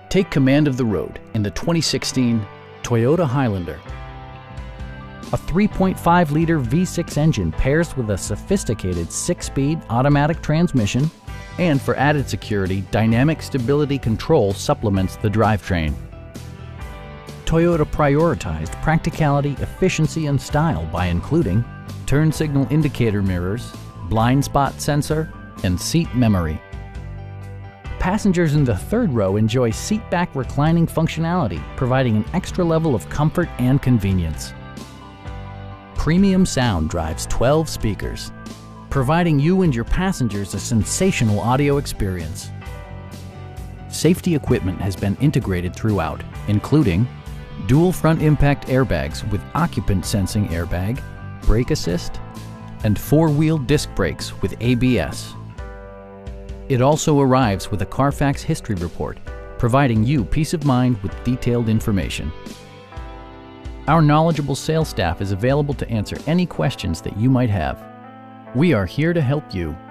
Take command of the road in the 2016 Toyota Highlander. A 3.5-liter V6 engine pairs with a sophisticated 6-speed automatic transmission, and for added security, dynamic stability control supplements the drivetrain. Toyota prioritized practicality, efficiency, and style by including turn signal indicator mirrors, blind spot sensor, and seat memory. Passengers in the third row enjoy seat-back reclining functionality, providing an extra level of comfort and convenience. Premium sound drives 12 speakers, providing you and your passengers a sensational audio experience. Safety equipment has been integrated throughout, including dual front impact airbags with occupant sensing airbag, brake assist, and 4-wheel disc brakes with ABS. It also arrives with a Carfax history report, providing you peace of mind with detailed information. Our knowledgeable sales staff is available to answer any questions that you might have. We are here to help you.